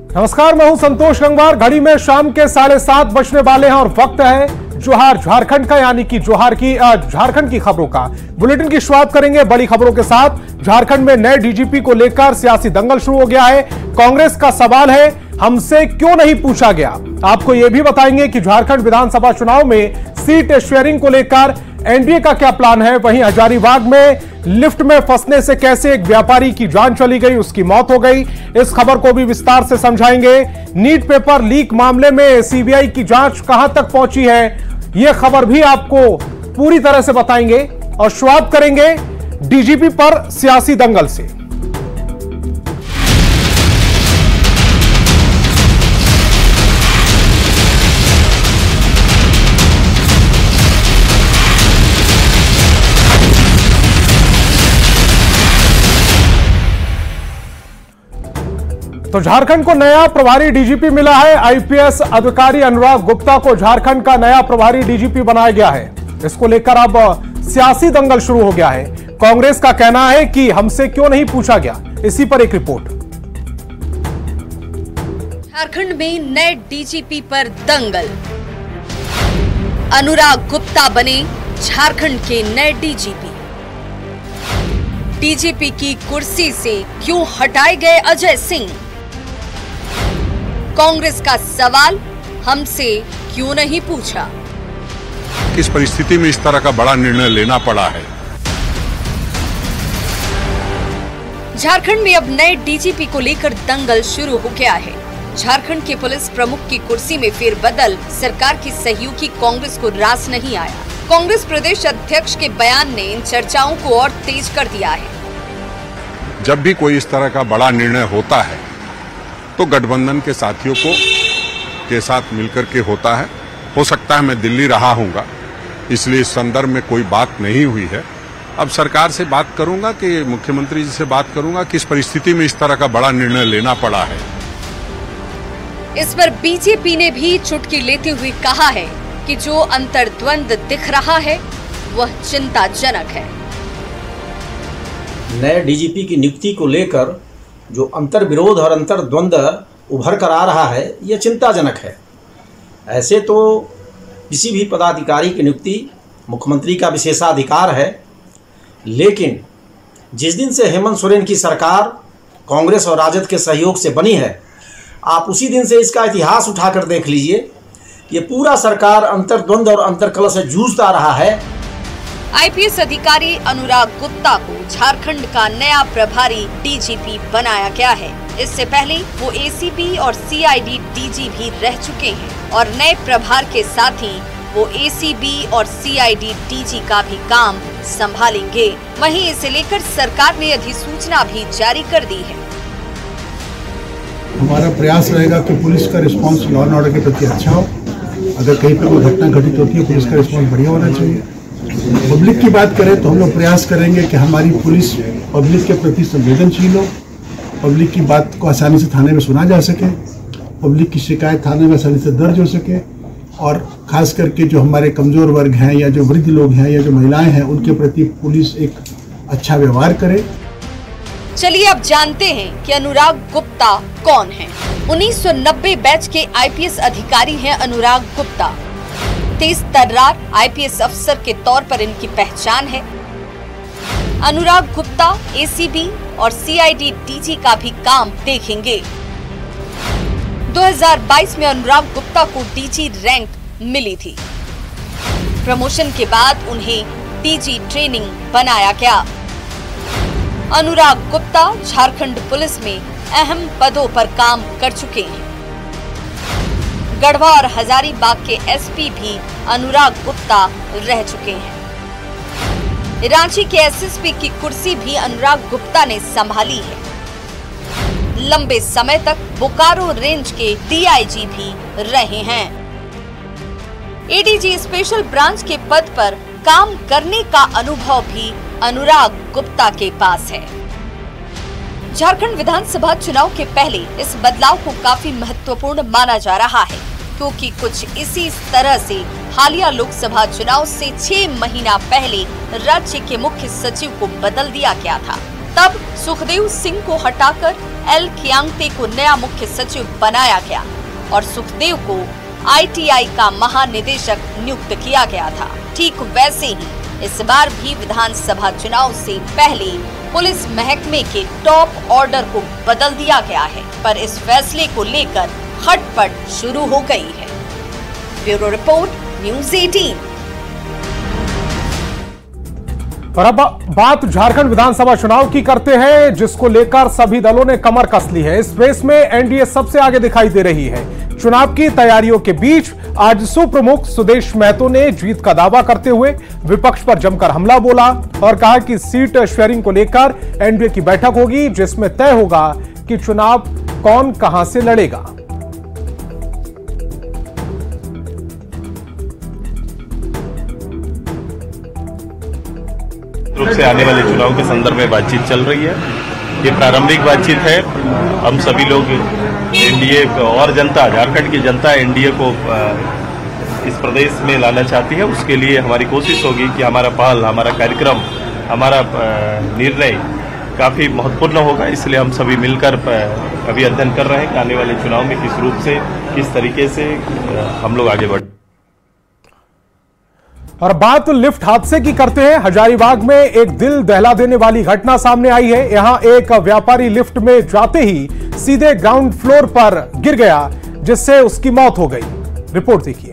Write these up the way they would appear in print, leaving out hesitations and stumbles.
नमस्कार, मैं हूं संतोष गंगवार। घड़ी में शाम के 7:30 बजने वाले हैं और वक्त है जोहार झारखंड का, यानी कि झारखंड की खबरों का। बुलेटिन की शुरुआत करेंगे बड़ी खबरों के साथ। झारखंड में नए डीजीपी को लेकर सियासी दंगल शुरू हो गया है। कांग्रेस का सवाल है, हमसे क्यों नहीं पूछा गया। आपको यह भी बताएंगे कि झारखंड विधानसभा चुनाव में सीट शेयरिंग को लेकर एनडीए का क्या प्लान है। वहीं हजारीबाग में लिफ्ट में फंसने से कैसे एक व्यापारी की जान चली गई, उसकी मौत हो गई, इस खबर को भी विस्तार से समझाएंगे। नीट पेपर लीक मामले में सीबीआई की जांच कहां तक पहुंची है, यह खबर भी आपको पूरी तरह से बताएंगे। और शुरुआत करेंगे डीजीपी पर सियासी दंगल से। तो झारखंड को नया प्रभारी डीजीपी मिला है। आईपीएस अधिकारी अनुराग गुप्ता को झारखंड का नया प्रभारी डीजीपी बनाया गया है। इसको लेकर अब सियासी दंगल शुरू हो गया है। कांग्रेस का कहना है कि हमसे क्यों नहीं पूछा गया। इसी पर एक रिपोर्ट। झारखंड में नए डीजीपी पर दंगल। अनुराग गुप्ता बने झारखंड के नए डीजीपी। डीजीपी की कुर्सी से क्यों हटाए गए अजय सिंह। कांग्रेस का सवाल, हमसे क्यों नहीं पूछा। किस परिस्थिति में इस तरह का बड़ा निर्णय लेना पड़ा है। झारखंड में अब नए डीजीपी को लेकर दंगल शुरू हो गया है। झारखंड के पुलिस प्रमुख की कुर्सी में फेरबदल सरकार की सहयोगी कांग्रेस को रास नहीं आया। कांग्रेस प्रदेश अध्यक्ष के बयान ने इन चर्चाओं को और तेज कर दिया है। जब भी कोई इस तरह का बड़ा निर्णय होता है तो गठबंधन के साथियों के साथ मिलकर के होता है। हो सकता है मैं दिल्ली रहा हूंगा, इसलिए इस संदर्भ में कोई बात नहीं हुई है। अब सरकार से बात करूंगा कि मुख्यमंत्री जी से बात करूंगा किस परिस्थिति में इस तरह का बड़ा निर्णय लेना पड़ा है। इस पर बीजेपी ने भी चुटकी लेते हुए कहा है कि जो अंतर्द्वंद दिख रहा है वह चिंताजनक है। नए डीजीपी की नियुक्ति को लेकर जो अंतर्विरोध और अंतर्द्वंद उभर कर आ रहा है, यह चिंताजनक है। ऐसे तो किसी भी पदाधिकारी की नियुक्ति मुख्यमंत्री का विशेषाधिकार है, लेकिन जिस दिन से हेमंत सोरेन की सरकार कांग्रेस और राजद के सहयोग से बनी है, आप उसी दिन से इसका इतिहास उठाकर देख लीजिए। ये पूरा सरकार अंतर्द्वंद और अंतर्कलह से जूझता रहा है। आईपीएस अधिकारी अनुराग गुप्ता को झारखंड का नया प्रभारी डीजीपी बनाया गया है। इससे पहले वो एसीबी और सीआईडी डीजी भी रह चुके हैं और नए प्रभार के साथ ही वो एसीबी और सीआईडी डीजी का भी काम संभालेंगे। वहीं इसे लेकर सरकार ने अधिसूचना भी जारी कर दी है। हमारा प्रयास रहेगा कि पुलिस का रिस्पांस लॉ एंड ऑर्डर के प्रति अच्छा हो। अगर कहीं पर कोई घटना घटित होती है, पुलिस का रिस्पांस बढ़िया होना चाहिए। पब्लिक की बात करें तो हम लोग प्रयास करेंगे कि हमारी पुलिस पब्लिक के प्रति संवेदनशील हो, पब्लिक की बात को आसानी से थाने में सुना जा सके, पब्लिक की शिकायत थाने में आसानी से दर्ज हो सके, और खास करके जो हमारे कमजोर वर्ग हैं या जो वृद्ध लोग हैं या जो महिलाएं हैं, उनके प्रति पुलिस एक अच्छा व्यवहार करे। चलिए अब जानते हैं कि अनुराग गुप्ता कौन है। 1990 बैच के आईपीएस अधिकारी हैं अनुराग गुप्ता। तेज तर्रार आईपीएस अफसर के तौर पर इनकी पहचान है। अनुराग गुप्ता एसीबी और सीआईडी डीजी का भी काम देखेंगे। 2022 में अनुराग गुप्ता को डीजी रैंक मिली थी। प्रमोशन के बाद उन्हें डीजी ट्रेनिंग बनाया गया। अनुराग गुप्ता झारखंड पुलिस में अहम पदों पर काम कर चुके हैं। गढ़वा और हजारीबाग के एसपी भी अनुराग गुप्ता रह चुके हैं। रांची के एसएसपी की कुर्सी भी अनुराग गुप्ता ने संभाली है। लंबे समय तक बोकारो रेंज के डीआईजी भी रहे हैं। एडीजी स्पेशल ब्रांच के पद पर काम करने का अनुभव भी अनुराग गुप्ता के पास है। झारखंड विधानसभा चुनाव के पहले इस बदलाव को काफी महत्वपूर्ण माना जा रहा है, क्योंकि कुछ इसी तरह से हालिया लोकसभा चुनाव से 6 महीना पहले राज्य के मुख्य सचिव को बदल दिया गया था। तब सुखदेव सिंह को हटाकर एल खियांगते को नया मुख्य सचिव बनाया गया और सुखदेव को ITI का महानिदेशक नियुक्त किया गया था। ठीक वैसे ही इस बार भी विधानसभा चुनाव से पहले पुलिस महकमे के टॉप ऑर्डर को बदल दिया गया है, पर इस फैसले को लेकर खटपट शुरू हो गई है। Bureau report, news 18। और अब बात झारखंड विधानसभा चुनाव की करते हैं, जिसको लेकर सभी दलों ने कमर कस ली है। इस रेस में एनडीए सबसे आगे दिखाई दे रही है। चुनाव की तैयारियों के बीच आजसू प्रमुख सुदेश महतो ने जीत का दावा करते हुए विपक्ष पर जमकर हमला बोला और कहा कि सीट शेयरिंग को लेकर एनडीए की बैठक होगी, जिसमें तय होगा कि चुनाव कौन कहां से लड़ेगा। रूप से आने वाले चुनाव के संदर्भ में बातचीत चल रही है। ये प्रारंभिक बातचीत है। हम सभी लोग एनडीए और जनता, झारखंड की जनता एनडीए को इस प्रदेश में लाना चाहती है। उसके लिए हमारी कोशिश होगी कि हमारा पहल, हमारा कार्यक्रम, हमारा निर्णय काफ़ी महत्वपूर्ण होगा। इसलिए हम सभी मिलकर अभी अध्ययन कर रहे हैं कि आने वाले चुनाव में किस रूप से, किस तरीके से हम लोग आगे बढ़े। और बात लिफ्ट हादसे की करते हैं। हजारीबाग में एक दिल दहला देने वाली घटना सामने आई है। यहां एक व्यापारी लिफ्ट में जाते ही सीधे ग्राउंड फ्लोर पर गिर गया, जिससे उसकी मौत हो गई। रिपोर्ट देखिए।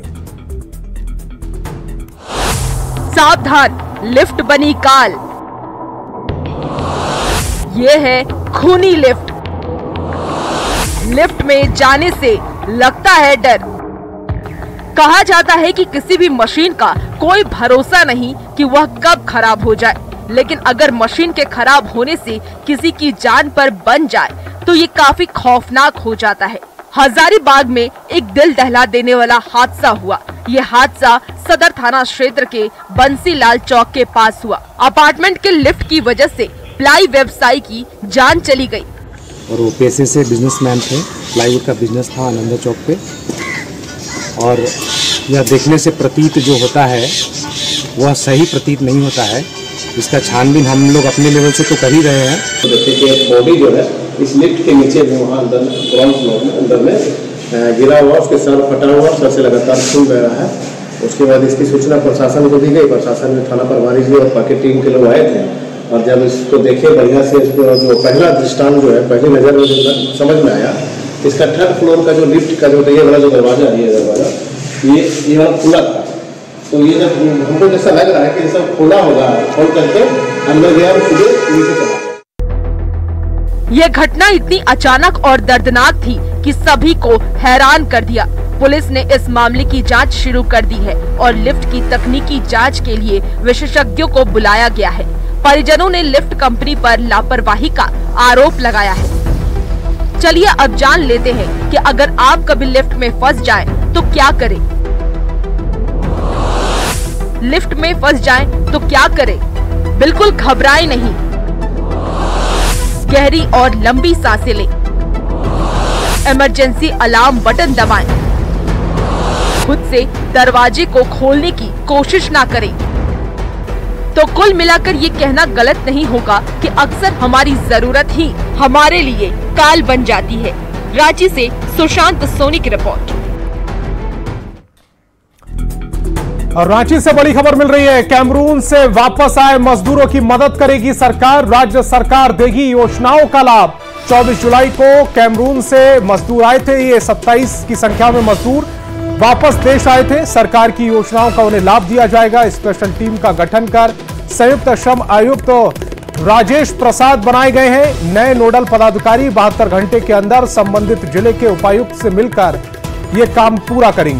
सावधान, लिफ्ट बनी काल। ये है खूनी लिफ्ट। लिफ्ट में जाने से लगता है डर। कहा जाता है कि किसी भी मशीन का कोई भरोसा नहीं कि वह कब खराब हो जाए, लेकिन अगर मशीन के खराब होने से किसी की जान पर बन जाए तो ये काफी खौफनाक हो जाता है। हजारीबाग में एक दिल दहला देने वाला हादसा हुआ। ये हादसा सदर थाना क्षेत्र के बंसीलाल चौक के पास हुआ। अपार्टमेंट के लिफ्ट की वजह से प्लाई व्यवसायी की जान चली गई। और वो पेशे से बिजनेसमैन थे, प्लाईवुड का बिजनेस था आनंद चौक पे। और यह देखने से प्रतीत जो होता है वह सही प्रतीत नहीं होता है। इसका छानबीन हम लोग अपने लेवल से तो कर ही रहे हैं। तो देखिए कि बॉडी जो है इस लिफ्ट के नीचे वहाँ अंदर ग्राउंड फ्लोर में अंदर में गिरा हुआ, उसके सर फटा हुआ, सर से लगातार खून बह रहा है। उसके बाद इसकी सूचना प्रशासन को दी गई। प्रशासन में थाना प्रभारी जी और बाकी टीम के लोग आए थे और जब इसको देखे बढ़िया से, इसको जो पहला दृष्टांत जो है पहली नज़र में जो समझ में आया, इसका थर्ड फ्लोर का जो लिफ्ट का जो ये वाला जो दरवाजा है, ये वाला खुला था। तो ये जब हमको जैसा लग रहा है कि ये सब खुला होगा, खोल करके अंदर गया और सीधे नीचे चला। ये घटना इतनी अचानक और दर्दनाक थी कि सभी को हैरान कर दिया। पुलिस ने इस मामले की जांच शुरू कर दी है और लिफ्ट की तकनीकी जांच के लिए विशेषज्ञों को बुलाया गया है। परिजनों ने लिफ्ट कंपनी पर लापरवाही का आरोप लगाया है। चलिए अब जान लेते हैं कि अगर आप कभी लिफ्ट में फंस जाएं तो क्या करें। लिफ्ट में फंस जाएं तो क्या करें? बिल्कुल घबराएं नहीं। गहरी और लंबी सांसें लें। इमरजेंसी अलार्म बटन दबाएं। खुद से दरवाजे को खोलने की कोशिश ना करें। तो कुल मिलाकर ये कहना गलत नहीं होगा कि अक्सर हमारी जरूरत ही हमारे लिए काल बन जाती है। रांची से सुशांत सोनी की रिपोर्ट। और रांची से बड़ी खबर मिल रही है। कैमरून से वापस आए मजदूरों की मदद करेगी सरकार। राज्य सरकार देगी योजनाओं का लाभ। 24 जुलाई को कैमरून से मजदूर आए थे। ये 27 की संख्या में मजदूर वापस देश आए थे। सरकार की योजनाओं का उन्हें लाभ दिया जाएगा। स्पेशल टीम का गठन कर संयुक्त श्रम आयुक्त राजेश प्रसाद बनाए गए हैं। नए नोडल पदाधिकारी 72 घंटे के अंदर संबंधित जिले के उपायुक्त से मिलकर ये काम पूरा करेंगे।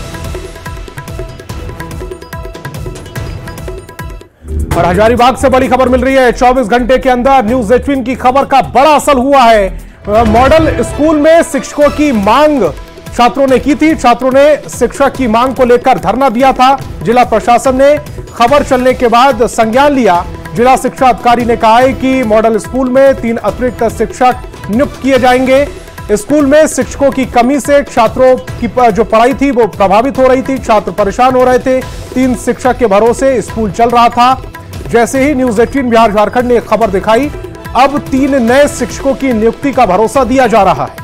और हजारीबाग से बड़ी खबर मिल रही है। 24 घंटे के अंदर न्यूज़ 18 की खबर का बड़ा असर हुआ है। मॉडल स्कूल में शिक्षकों की मांग छात्रों ने की थी। छात्रों ने शिक्षक की मांग को लेकर धरना दिया था। जिला प्रशासन ने खबर चलने के बाद संज्ञान लिया। जिला शिक्षा अधिकारी ने कहा है कि मॉडल स्कूल में 3 अतिरिक्त शिक्षक नियुक्त किए जाएंगे। स्कूल में शिक्षकों की कमी से छात्रों की जो पढ़ाई थी वो प्रभावित हो रही थी। छात्र परेशान हो रहे थे। 3 शिक्षक के भरोसे स्कूल चल रहा था। जैसे ही न्यूज़ 18 बिहार झारखंड ने खबर दिखाई, अब 3 नए शिक्षकों की नियुक्ति का भरोसा दिया जा रहा है।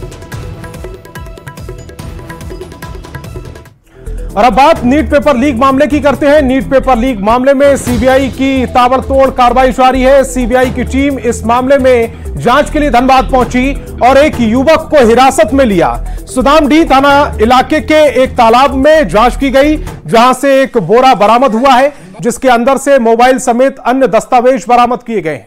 और अब बात नीट पेपर लीक मामले की करते हैं। नीट पेपर लीक मामले में सीबीआई की ताबड़तोड़ कार्रवाई जारी है। सीबीआई की टीम इस मामले में जांच के लिए धनबाद पहुंची और एक युवक को हिरासत में लिया। सुदामडीह थाना इलाके के एक तालाब में जांच की गई, जहां से एक बोरा बरामद हुआ है, जिसके अंदर से मोबाइल समेत अन्य दस्तावेज बरामद किए गए हैं।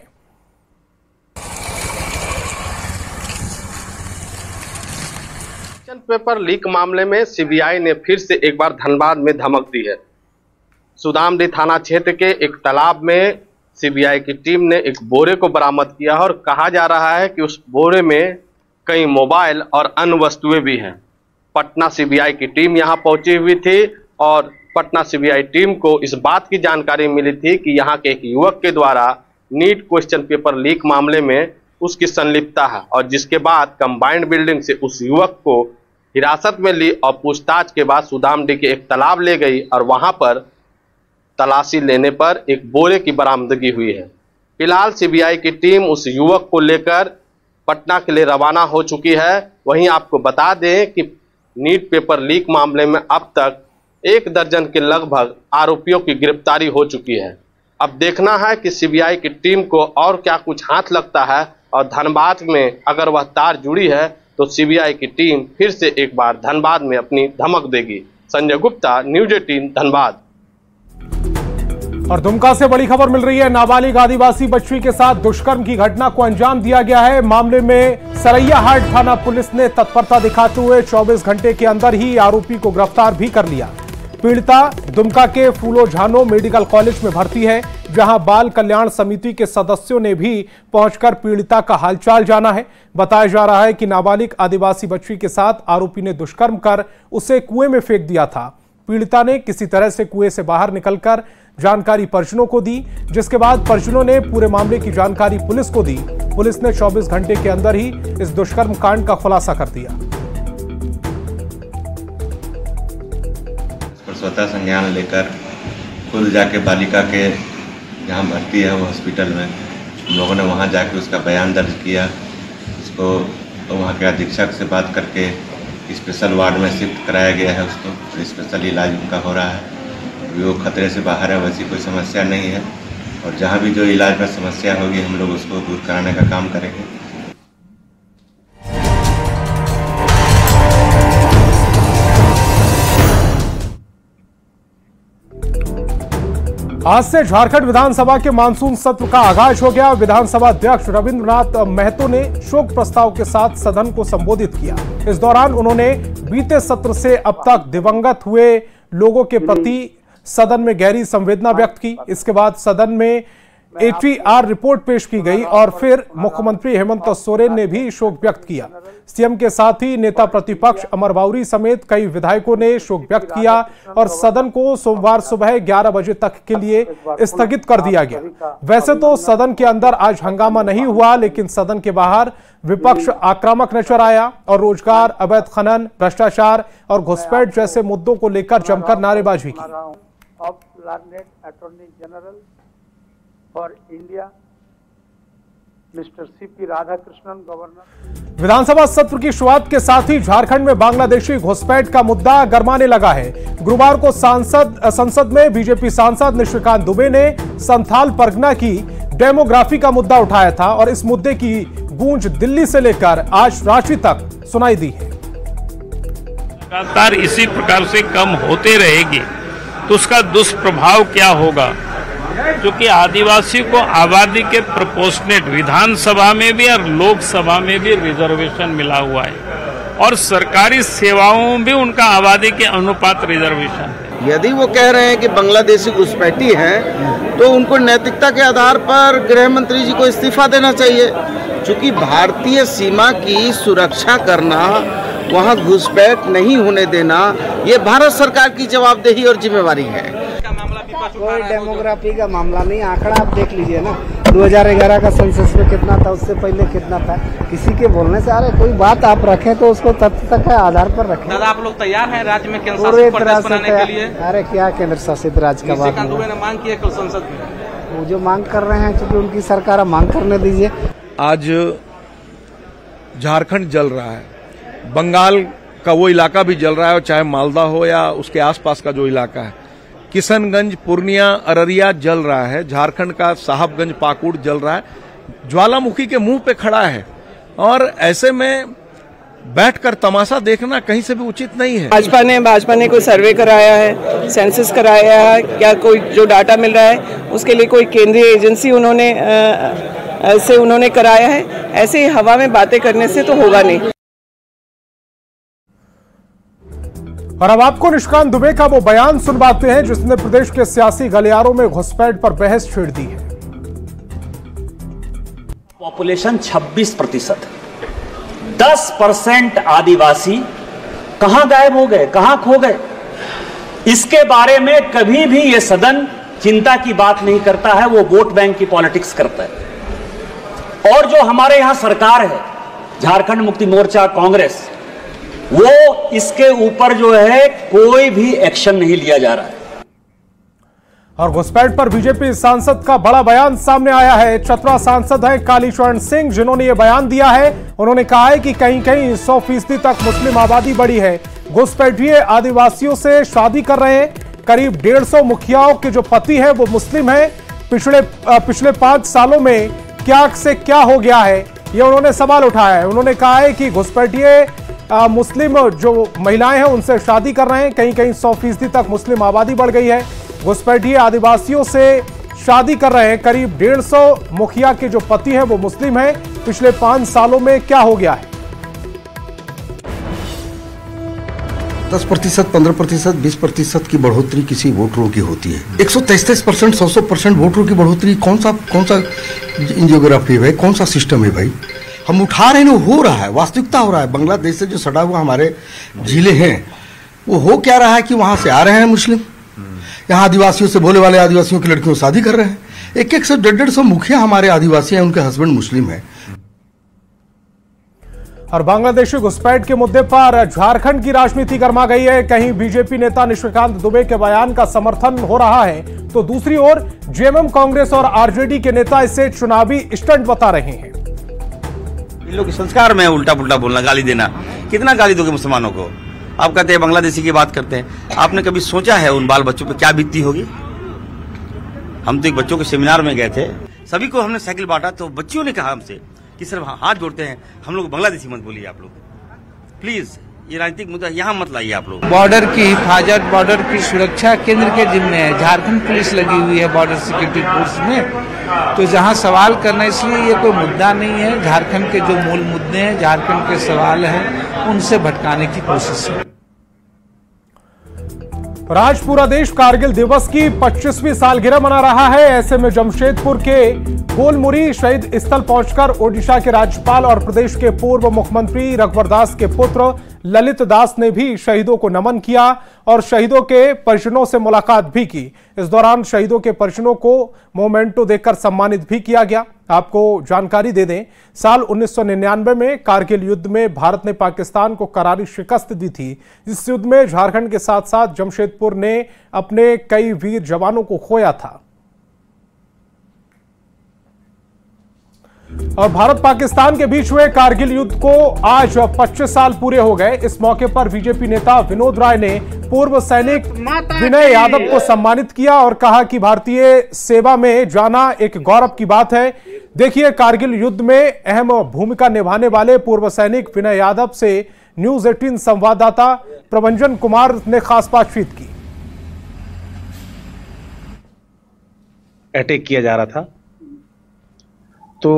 पेपर लीक मामले में सीबीआई ने फिर से एक बार धनबाद में धमक दी है। सुदामडीह थाना क्षेत्र के एक तालाब में सीबीआई की टीम ने एक बोरे को बरामद किया और कहा जा रहा है कि उस बोरे में कई मोबाइल और अन्य वस्तुएं भी हैं। पटना सीबीआई की टीम यहां पहुंची हुई थी और पटना सीबीआई टीम को इस बात की जानकारी मिली थी कि यहां के एक युवक के द्वारा नीट क्वेश्चन पेपर लीक मामले में उसकी संलिप्तता है, और जिसके बाद कंबाइंड बिल्डिंग से उस युवक को हिरासत में ली और पूछताछ के बाद सुदामडीह के एक तालाब ले गई और वहां पर तलाशी लेने पर एक बोरे की बरामदगी हुई है। फिलहाल सीबीआई की टीम उस युवक को लेकर पटना के लिए रवाना हो चुकी है। वहीं आपको बता दें कि नीट पेपर लीक मामले में अब तक 1 दर्जन के लगभग आरोपियों की गिरफ्तारी हो चुकी है। अब देखना है कि सीबीआई की टीम को और क्या कुछ हाथ लगता है, और धनबाद में अगर वह तार जुड़ी है तो सीबीआई की टीम फिर से एक बार धनबाद में अपनी धमक देगी। संजय गुप्ता, न्यूज 18 धनबाद। और दुमका से बड़ी खबर मिल रही है। नाबालिग आदिवासी बच्ची के साथ दुष्कर्म की घटना को अंजाम दिया गया है। मामले में सरैयाहाट थाना पुलिस ने तत्परता दिखाते हुए 24 घंटे के अंदर ही आरोपी को गिरफ्तार भी कर लिया। पीड़िता दुमका के फूलो झानो मेडिकल कॉलेज में भर्ती है, जहां बाल कल्याण समिति के सदस्यों ने भी पहुंचकर पीड़िता का हालचाल जाना है। बताया जा रहा है कि नाबालिग आदिवासी बच्ची के साथ आरोपी ने दुष्कर्म कर उसे कुएं में फेंक दिया था। पीड़िता ने किसी तरह से कुएं से बाहर निकलकर जानकारी परिजनों को दी, जिसके बाद परिजनों ने पूरे मामले की जानकारी पुलिस को दी। पुलिस ने 24 घंटे के अंदर ही इस दुष्कर्म कांड का खुलासा कर दिया। स्वतः संज्ञान लेकर खुद जाके बालिका के जहाँ भर्ती है वो हॉस्पिटल में हम लोगों ने वहाँ जाके उसका बयान दर्ज किया। उसको वहाँ के अधीक्षक से बात करके स्पेशल वार्ड में शिफ्ट कराया गया है। उसको स्पेशल इलाज उनका हो रहा है। अभी वो खतरे से बाहर है, वैसी कोई समस्या नहीं है। और जहाँ भी जो इलाज में समस्या होगी हम लोग उसको दूर कराने का काम करेंगे। आज से झारखंड विधानसभा के मानसून सत्र का आगाज हो गया। विधानसभा अध्यक्ष रविंद्रनाथ महतो ने शोक प्रस्ताव के साथ सदन को संबोधित किया। इस दौरान उन्होंने बीते सत्र से अब तक दिवंगत हुए लोगों के प्रति सदन में गहरी संवेदना व्यक्त की। इसके बाद सदन में एटीआर रिपोर्ट पेश की गई और फिर मुख्यमंत्री हेमंत सोरेन ने भी शोक व्यक्त किया। सीएम के साथ ही नेता प्रतिपक्ष अमर बाउरी समेत कई विधायकों ने शोक व्यक्त किया और सदन को सोमवार सुबह 11 बजे तक के लिए स्थगित कर दिया गया। वैसे तो सदन के अंदर आज हंगामा नहीं हुआ, लेकिन सदन के बाहर विपक्ष आक्रामक नजर आया और रोजगार, अवैध खनन, भ्रष्टाचार और घुसपैठ जैसे मुद्दों को लेकर जमकर नारेबाजी की। For India mister CP Radhakrishnan governor. विधानसभा सत्र की शुरुआत के साथ ही झारखंड में बांग्लादेशी घुसपैठ का मुद्दा गरमाने लगा है। गुरुवार को संसद में बीजेपी सांसद निशिकांत दुबे ने संथाल परगना की डेमोग्राफी का मुद्दा उठाया था और इस मुद्दे की गूंज दिल्ली से लेकर आज रांची तक सुनाई दी है। लगातार इसी प्रकार से कम होते रहेगी तो उसका दुष्प्रभाव क्या होगा, क्योंकि आदिवासी को आबादी के प्रोपोर्शनेट विधानसभा में भी और लोकसभा में भी रिजर्वेशन मिला हुआ है और सरकारी सेवाओं में भी उनका आबादी के अनुपात रिजर्वेशन है। यदि वो कह रहे हैं कि बांग्लादेशी घुसपैठी हैं तो उनको नैतिकता के आधार पर गृह मंत्री जी को इस्तीफा देना चाहिए, क्योंकि भारतीय सीमा की सुरक्षा करना, वहाँ घुसपैठ नहीं होने देना, ये भारत सरकार की जवाबदेही और जिम्मेवारी है। कोई डेमोग्राफी का मामला नहीं, आंकड़ा आप देख लीजिए ना, 2011 का सेंसस में कितना था, उससे पहले कितना था। किसी के बोलने से अरे कोई बात आप रखें तो उसको तथ्य तक के आधार पर रखें। दादा, आप लोग तैयार हैं राज्य में केंद्र शासित प्रदेश बनाने के लिए? अरे क्या केंद्र शासित राज्य का बात दुबे ने मांग की है कल संसद में। वो जो मांग कर रहे हैं, चूंकि उनकी सरकार है, मांग करने दीजिए। आज झारखंड जल रहा है, बंगाल का वो इलाका भी जल रहा है, और चाहे मालदा हो या उसके आसपास का जो इलाका है, किशनगंज, पूर्णिया, अररिया जल रहा है, झारखंड का साहबगंज, पाकुड़ जल रहा है, ज्वालामुखी के मुंह पे खड़ा है। और ऐसे में बैठकर तमाशा देखना कहीं से भी उचित नहीं है। भाजपा ने कोई सर्वे कराया है, सेंसस कराया है, क्या कोई जो डाटा मिल रहा है उसके लिए कोई केंद्रीय एजेंसी उन्होंने कराया है? ऐसे ही हवा में बातें करने से तो होगा नहीं। और अब आपको निशिकांत दुबे का वो बयान सुनवाते हैं जिसने प्रदेश के सियासी गलियारों में घुसपैठ पर बहस छेड़ दी है। पॉपुलेशन 26%, 10% आदिवासी कहां गायब हो गए, कहां खो गए? इसके बारे में कभी भी ये सदन चिंता की बात नहीं करता है, वो वोट बैंक की पॉलिटिक्स करता है। और जो हमारे यहां सरकार है, झारखंड मुक्ति मोर्चा, कांग्रेस, वो इसके ऊपर जो है कोई भी एक्शन नहीं लिया जा रहा है। और घुसपैठ पर बीजेपी सांसद का बड़ा बयान सामने आया है। चतरा सांसद हैं कालीचरण सिंह, जिन्होंने ये बयान दिया है। उन्होंने कहा है कि कहीं कहीं 100% तक मुस्लिम आबादी बढ़ी है। घुसपैठिए आदिवासियों से शादी कर रहे हैं। करीब 150 मुखियाओं के जो पति हैं वो मुस्लिम हैं। पिछले 5 सालों में क्या से क्या हो गया है, ये उन्होंने सवाल उठाया है। उन्होंने कहा है कि घुसपैठिए मुस्लिम जो महिलाएं हैं उनसे शादी कर रहे हैं। कहीं कहीं 100% तक मुस्लिम आबादी बढ़ गई है। घुसपैठिए आदिवासियों से शादी कर रहे हैं। करीब 150 मुखिया के जो पति हैं वो मुस्लिम हैं। पिछले 5 सालों में क्या हो गया है? 10%, 15%, 20% की बढ़ोतरी किसी वोटरों की होती है। 133%, 100% वोटरों की बढ़ोतरी कौन सा जियोग्राफी है, कौन सा सिस्टम है भाई? हम उठा रहे हैं, हो रहा है, वास्तविकता हो रहा है। बांग्लादेश से जो सड़ा हुआ हमारे जिले हैं, वो हो क्या रहा है कि वहां से आ रहे हैं मुस्लिम, यहाँ आदिवासियों से, भोले वाले आदिवासियों की लड़कियों शादी कर रहे हैं। 100, 150 मुखिया हमारे आदिवासी हैं, उनके हस्बैंड मुस्लिम हैं। और बांग्लादेशी घुसपैठ के मुद्दे पर झारखंड की राजनीति गर्मा गई है। कहीं बीजेपी नेता निशिकांत दुबे के बयान का समर्थन हो रहा है, तो दूसरी ओर जेएमएम, कांग्रेस और आरजेडी के नेता इसे चुनावी स्टंट बता रहे हैं। इन लोग के संस्कार में उल्टा पुल्टा बोलना, गाली देना, कितना गाली दोगे मुसलमानों को? आप कहते हैं बांग्लादेशी की बात करते हैं। आपने कभी सोचा है उन बाल बच्चों पे क्या बीतती होगी? हम तो एक बच्चों के सेमिनार में गए थे, सभी को हमने साइकिल बांटा, तो बच्चियों ने कहा हमसे कि सर हाथ जोड़ते हैं, हम लोग बांग्लादेशी मत बोलिए आप लोग, प्लीज ये राजनीतिक मुद्दा यहाँ मत लाइए आप लोग। बॉर्डर की हिफाजत, बॉर्डर की सुरक्षा केंद्र के जिम्मे है। झारखंड पुलिस लगी हुई है बॉर्डर सिक्योरिटी फोर्स में, तो जहाँ सवाल करना, इसलिए ये कोई मुद्दा नहीं है। झारखंड के जो मूल मुद्दे हैं, झारखंड के सवाल हैं, उनसे भटकाने की कोशिश है। आज पूरा देश कारगिल दिवस की 25वीं सालगिरह मना रहा है। ऐसे में जमशेदपुर के गोलमुरी शहीद स्थल पहुंचकर ओडिशा के राज्यपाल और प्रदेश के पूर्व मुख्यमंत्री रघुवर दास के पुत्र ललित दास ने भी शहीदों को नमन किया और शहीदों के परिजनों से मुलाकात भी की। इस दौरान शहीदों के परिजनों को मोमेंटो देकर सम्मानित भी किया गया। आपको जानकारी दे दें, साल 1999 में कारगिल युद्ध में भारत ने पाकिस्तान को करारी शिकस्त दी थी। इस युद्ध में झारखंड के साथ साथ जमशेदपुर ने अपने कई वीर जवानों को खोया था। और भारत पाकिस्तान के बीच हुए कारगिल युद्ध को आज 25 साल पूरे हो गए। इस मौके पर बीजेपी नेता विनोद राय ने पूर्व सैनिक विनय यादव को सम्मानित किया और कहा कि भारतीय सेवा में जाना एक गौरव की बात है। देखिए, कारगिल युद्ध में अहम भूमिका निभाने वाले पूर्व सैनिक विनय यादव से न्यूज 18 संवाददाता प्रभंजन कुमार ने खास बातचीत की। अटैक किया जा रहा था, तो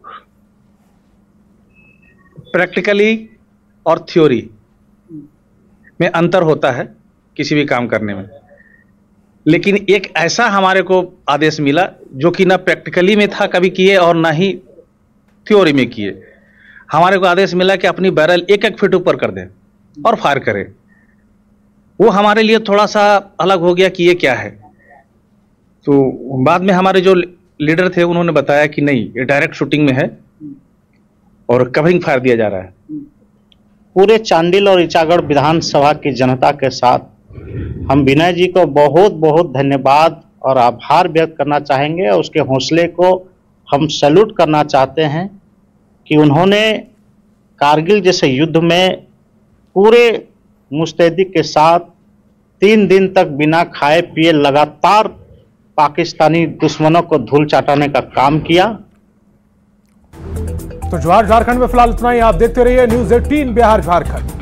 प्रैक्टिकली और थ्योरी में अंतर होता है किसी भी काम करने में। लेकिन एक ऐसा हमारे को आदेश मिला जो कि ना प्रैक्टिकली में था कभी किए और ना ही थ्योरी में किए। हमारे को आदेश मिला कि अपनी बैरल 1-1 फीट ऊपर कर दें और फायर करें। वो हमारे लिए थोड़ा सा अलग हो गया कि ये क्या है। तो बाद में हमारे जो लीडर थे उन्होंने बताया कि नहीं, ये डायरेक्ट शूटिंग में है और कवरिंग फायर दिया जा रहा है। पूरे चांडिल और ईचागढ़ विधानसभा की जनता के साथ हम विनय जी को बहुत बहुत धन्यवाद और आभार व्यक्त करना चाहेंगे और उसके हौसले को हम सैल्यूट करना चाहते हैं कि उन्होंने कारगिल जैसे युद्ध में पूरे मुस्तैदी के साथ 3 दिन तक बिना खाए पिए लगातार पाकिस्तानी दुश्मनों को धूल चाटाने का काम किया। तो जोहार झारखंड में फिलहाल इतना ही। आप देखते रहिए न्यूज़ 18 बिहार झारखंड।